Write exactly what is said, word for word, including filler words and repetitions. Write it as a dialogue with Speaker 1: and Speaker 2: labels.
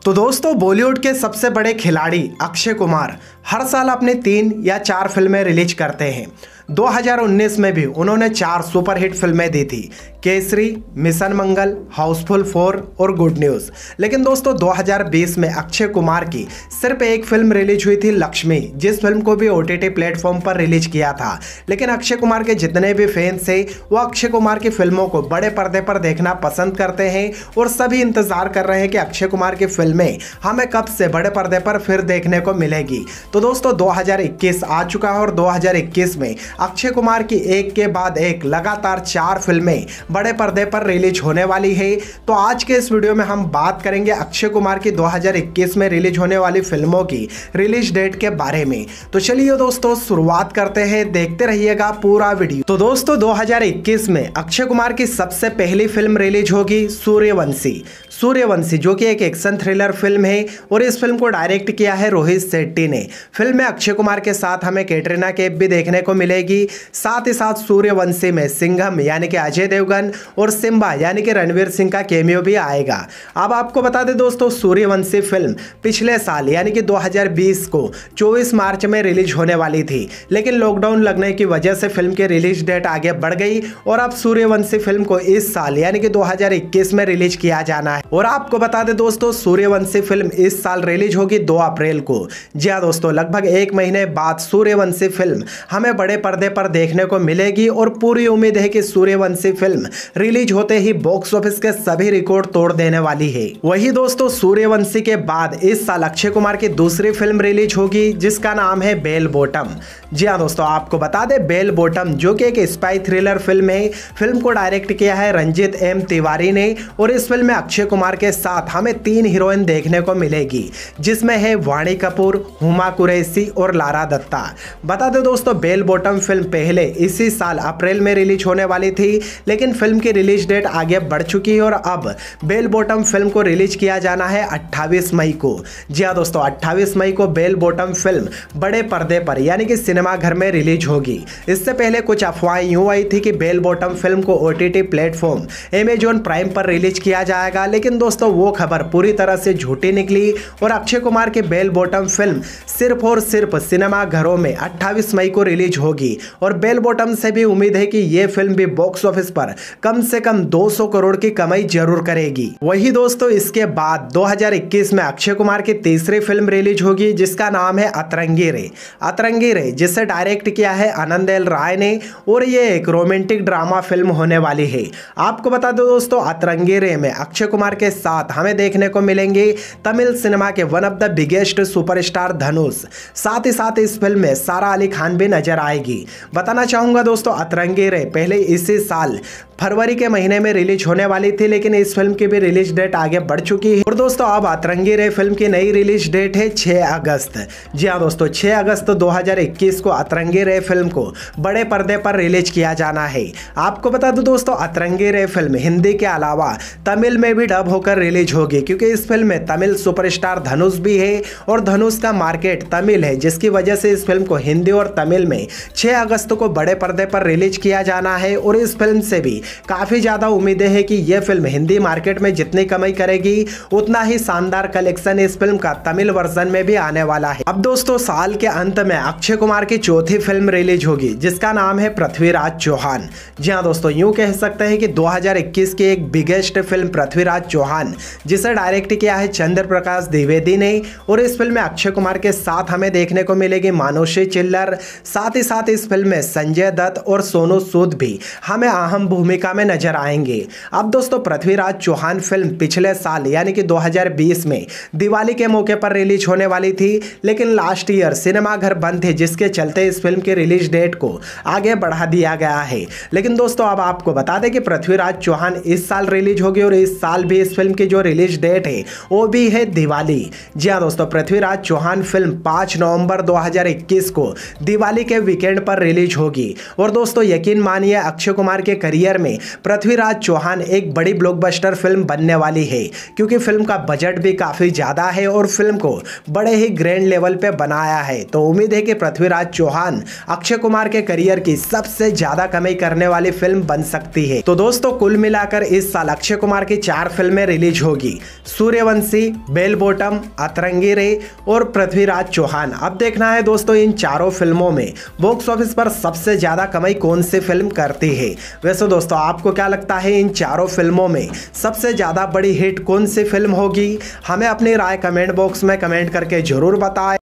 Speaker 1: तो दोस्तों, बॉलीवुड के सबसे बड़े खिलाड़ी अक्षय कुमार हर साल अपने तीन या चार फिल्में रिलीज करते हैं। दो हज़ार उन्नीस में भी उन्होंने चार सुपरहिट फिल्में दी थी, Kesari, mission Mangal, housefull four और गुड न्यूज़। लेकिन दोस्तों, दो हज़ार बीस में अक्षय कुमार की सिर्फ एक फिल्म रिलीज हुई थी, लक्ष्मी, जिस फिल्म को भी ओटीटी प्लेटफॉर्म पर रिलीज किया था। लेकिन अक्षय कुमार के जितने भी फैंस हैं वो अक्षय कुमार की फिल्मों को बड़े पर्दे पर देखना पसंद करते हैं और सभी इंतजार कर रहे हैं कि अक्षय कुमार की फिल्में हमें कब से बड़े पर्दे पर फिर देखने को मिलेगी। तो दोस्तों, दो हज़ार इक्कीस आ चुका है और दो हज़ार इक्कीस में अक्षय कुमार की एक के बाद एक लगातार चार फिल्में बड़े पर्दे पर रिलीज होने वाली है। तो आज के इस वीडियो में हम बात करेंगे अक्षय कुमार की दो हज़ार इक्कीस में रिलीज होने वाली फिल्मों की रिलीज डेट के बारे में। तो चलिए दोस्तों, शुरुआत करते हैं, देखते रहिएगा पूरा वीडियो। तो दोस्तों, दो हज़ार इक्कीस में अक्षय कुमार की सबसे पहली फिल्म रिलीज होगी सूर्यवंशी। सूर्यवंशी जो कि एक एक्शन थ्रिलर फिल्म है और इस फिल्म को डायरेक्ट किया है रोहित शेट्टी ने। फिल्म में अक्षय कुमार के साथ हमें कैटरीना कैफ भी देखने को मिलेगी। साथ ही साथ सूर्यवंशी में सिंघम यानी कि अजय देवगन और सिम्बा यानी कि रणवीर सिंह का कैमियो भी आएगा। अब आपको बता दें दोस्तों, सूर्यवंशी फिल्म पिछले साल यानी कि दो हज़ार बीस को चौबीस मार्च में रिलीज होने वाली थी, लेकिन लॉकडाउन लगने की वजह से फिल्म की रिलीज डेट आगे बढ़ गई और अब सूर्यवंशी फिल्म को इस साल यानी कि दो हज़ार इक्कीस में रिलीज किया जाना है। और आपको बता दें दोस्तों, सूर्यवंशी फिल्म इस साल रिलीज होगी दो अप्रैल को। जी हाँ दोस्तों, लगभग एक महीने बाद सूर्यवंशी फिल्म हमें बड़े पर्दे पर देखने को मिलेगी और पूरी उम्मीद है कि सूर्यवंशी फिल्म रिलीज होते ही बॉक्स ऑफिस के सभी रिकॉर्ड तोड़ देने वाली है। वही दोस्तों, सूर्यवंशी के बाद इस साल अक्षय कुमार की दूसरी फिल्म रिलीज होगी जिसका नाम है बेल बॉटम। जी हाँ दोस्तों, आपको बता दें बेल बॉटम जो कि एक स्पाई थ्रिलर फिल्म है। फिल्म को डायरेक्ट किया है रंजीत एम तिवारी ने और इस फिल्म में अक्षय कुमार के साथ हमें तीन हीरोइन देखने को मिलेगी, जिसमें है वाणी कपूर, हुमा कुरैशी और लारा दत्ता। बता दें दोस्तों, बेल बॉटम फिल्म पहले इसी साल अप्रैल में रिलीज होने वाली थी, लेकिन फिल्म की रिलीज डेट आगे बढ़ चुकी है और अब बेल बॉटम फिल्म को रिलीज किया जाना है अट्ठाईस मई को। जी हाँ दोस्तों, अट्ठाईस मई को बेल बॉटम फिल्म बड़े पर्दे पर यानी कि सिनेमा घर में रिलीज होगी। इससे पहले कुछ अफवाहें यूं आई थी कि बेल बॉटम फिल्म को ओटीटी प्लेटफॉर्म अमेजॉन प्राइम पर रिलीज किया जाएगा, लेकिन दोस्तों वो खबर पूरी तरह से झूठी निकली और अक्षय कुमार की बेल बॉटम फिल्म सिर्फ और सिर्फ सिनेमा घरों में अट्ठाईस मई को रिलीज होगी। और बेल बॉटम से भी उम्मीद है कि यह फिल्म भी बॉक्स ऑफिस पर कम से कम दो सौ करोड़ की कमाई जरूर करेगी। वही दोस्तों, इसके बाद दो हज़ार इक्कीस में अक्षय कुमार की तीसरी फिल्म रिलीज होगी जिसका नाम है अतरंगी रे। अतरंगी रे जिसे डायरेक्ट किया है आनंद एल राय ने और ये एक रोमांटिक ड्रामा फिल्म होने वाली है। आपको बता दो दोस्तों, अतरंगी रे में अक्षय कुमार के साथ हमें देखने को मिलेंगे तमिल सिनेमा के one of the biggest superstar Dhanush. साथ ही साथ इस फिल्म में सारा अली खान भी नजर आएगी। बताना चाहूंगा दोस्तों, अतरंगी रे पहले इसी साल फरवरी के महीने में रिलीज होने वाली थी, लेकिन इस फिल्म की भी रिलीज डेट आगे बढ़ चुकी है। और दोस्तों, अब अतरंगी रे फिल्म की नई रिलीज डेट है छह अगस्त। जी हाँ दोस्तों, छह अगस्त दो हज़ार इक्कीस को अतरंगी रे फिल्म को बड़े पर्दे पर रिलीज किया जाना है। आपको बता दूं दोस्तों, अतरंगी रे फिल्म हिंदी के अलावा तमिल में भी डब होकर रिलीज होगी, क्योंकि इस फिल्म में तमिल सुपरस्टार धनुष भी है और धनुष का मार्केट तमिल है, जिसकी वजह से इस फिल्म को हिंदी और तमिल में छह अगस्त को बड़े पर्दे पर रिलीज किया जाना है। और इस फिल्म से भी काफी ज्यादा उम्मीदें हैं कि यह फिल्म हिंदी मार्केट में जितनी कमाई करेगी उतना ही शानदार कलेक्शन इस फिल्म का तमिल वर्जन में भी आने वाला है। अब दोस्तों, साल के अंत में अक्षय कुमार की चौथी फिल्म रिलीज होगी जिसका नाम है पृथ्वीराज चौहान। जी हाँ दोस्तों, यूं कह सकते हैं कि दो हज़ार इक्कीस की एक बिगेस्ट फिल्म पृथ्वीराज चौहान, जिसे डायरेक्ट किया है चंद्र प्रकाश द्विवेदी ने और इस फिल्म में अक्षय कुमार के साथ हमें देखने को मिलेगी मानुषी चिल्लर। साथ ही साथ इस फिल्म में संजय दत्त और सोनू सूद भी हमें अहम भूमिका में नजर आएंगे। अब दोस्तों, पृथ्वीराज चौहान फिल्म पिछले साल यानी कि दो हज़ार बीस में दिवाली के मौके पर रिलीज होने वाली थी, लेकिन लास्ट ईयर सिनेमा घर बंद थे, जिसके चलते इस फिल्म की रिलीज डेट को आगे बढ़ा दिया गया है। लेकिन दोस्तों, अब आपको बता दें कि पृथ्वीराज चौहान इस साल रिलीज होगी और इस साल भी इस फिल्म की जो रिलीज डेट है वो भी है दिवाली। जी हाँ दोस्तों, पृथ्वीराज चौहान फिल्म पाँच नवंबर दो हज़ार इक्कीस को दिवाली के वीकेंड पर रिलीज होगी। और दोस्तों यकीन मानिए अक्षय कुमार के करियर में पृथ्वीराज चौहान एक बड़ी ब्लॉकबस्टर फिल्म बनने वाली है, क्योंकि फिल्म का बजट भी काफ़ी ज़्यादा है और फिल्म को बड़े ही ग्रैंड लेवल पे बनाया है। तो उम्मीद है कि पृथ्वीराज चौहान अक्षय कुमार के करियर की सबसे ज़्यादा कमाई करने वाली फिल्म बन सकती है। तो दोस्तों कुल मिलाकर इस साल अक्षय कुमार की चार फिल्में रिलीज होगी, सूर्यवंशी, बेल बॉटम, अतरंगी रे और पृथ्वीराज चौहान। अब देखना है दोस्तों इन चारों फिल्मों में बॉक्स ऑफिस पर सबसे ज़्यादा कमाई कौन सी फिल्म करती है। वैसे दोस्तों आपको क्या लगता है इन चारों फिल्मों में सबसे ज़्यादा बड़ी हिट कौन सी फिल्म होगी? हमें अपनी राय कमेंट बॉक्स में कमेंट करके जरूर बताएं।